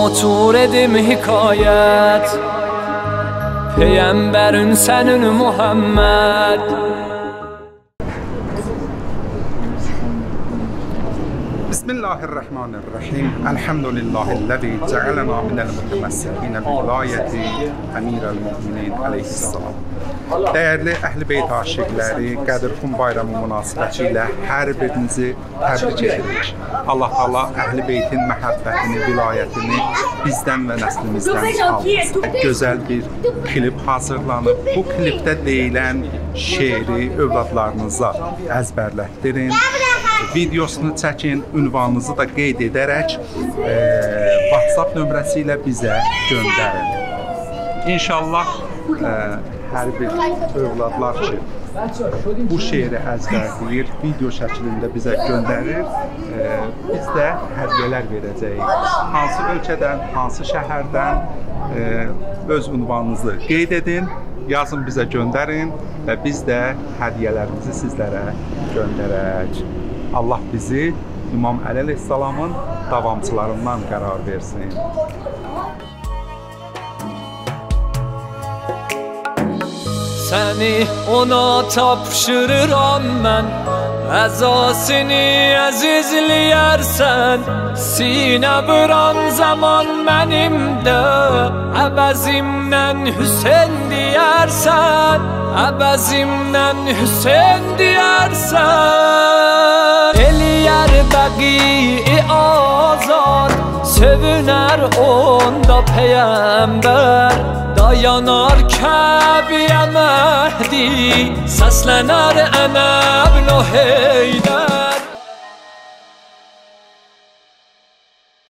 otur edim hikayet Peygamberin senin Muhammed Bismillahirrahmanirrahim. Elhamdülillahi'llezî cealena minel mutemessikîne bi vilayeti Emirel Müminin aleyhisselam. Değerli Əhl-i Beyt aşiqləri, Qədir-Xum bayramı münasibəti ilə hər birinizi təbrik edirik. Allah Taala Əhl-i Beytin məhəbbətini, vilayətini bizdən və nəslimizdən alsın. Gözəl bir klip hazırlanıb. Bu klipdə deyilən şeiri övladlarınıza əzbərlətdirin. Videosunu çəkin, ünvanınızı da qeyd edərək WhatsApp nömrəsi ilə bizə göndərin. İnşallah hər bir övladlar ki bu şeiri əzbərləyir, video şəklində bizə göndərir, biz də hədiyyələr verəcəyik. Hansı ölkədən, hansı şəhərdən öz ünvanınızı qeyd edin, yazın bizə göndərin və biz də hədiyyələrimizi sizlərə göndərək. Allah bizi İmam Əli əleyhissalamın davamçılarından qərar versin. Seni ona tapşırıram mən Əzasını əzizləyərsən Sinə vuran zaman mənimdə Əvəzimdən Hüseyn deyərsən Əvəzimdən Hüseyn deyərsən Eləyər bəqi azad Sövünər onda Peyğəmbər Dayanar Kəbiyə Məhdi Səslənər Ənəbn o Heydər